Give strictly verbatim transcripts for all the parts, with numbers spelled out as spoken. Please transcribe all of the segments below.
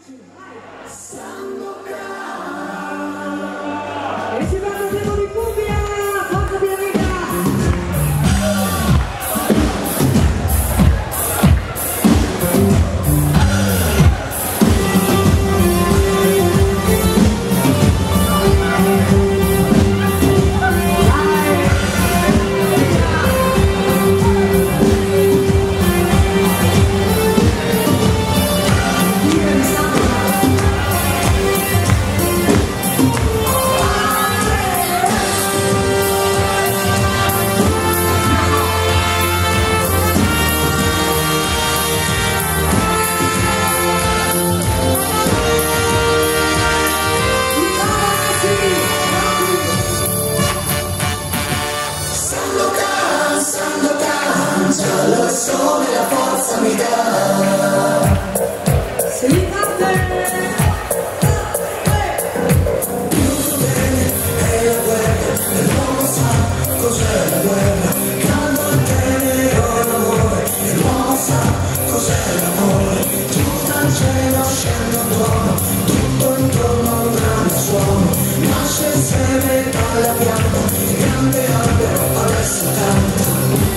E si va al tempo di Fubbia, forza di amica! Lo sole la forza mi dà. Si parte! Più bene è la guerra, e l'uomo sa cos'è la guerra. Quando tenero l'amore, e l'uomo sa cos'è l'amore. Giù dal cielo scende un tuono, tutto intorno a un grande suono. Nasce il seme dalla pianta, il grande albero adesso canta.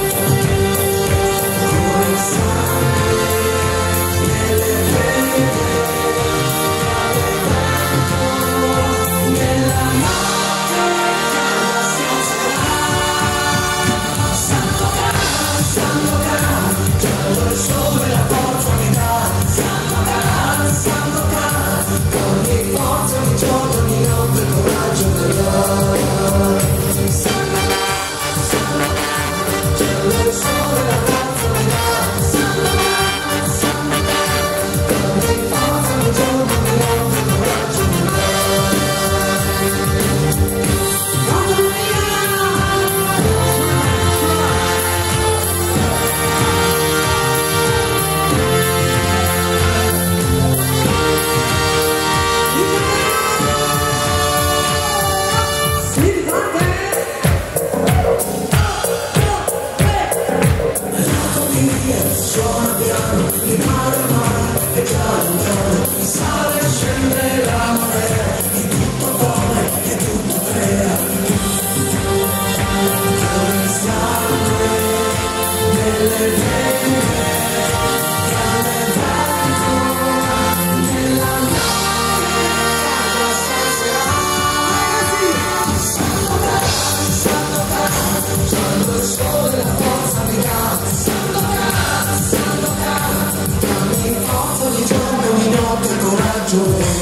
Suona piano, il mare mare è già lontano, sale e scende la marea, e tutto pone e tutto crea. Fiori sangue nelle vene, grande vento nella nave, casa stasera. Santo Gra, Santo Gra, quando il sole la forza mi dà. Santo Gra, Santo Gra, dammi forza di giorno, di notte, coraggio.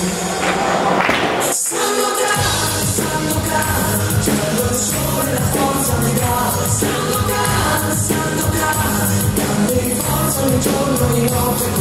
Santo Gra, Santo Gra, quando il sole la forza mi dà. Santo Gra, Santo Gra, dammi forza di giorno, di notte,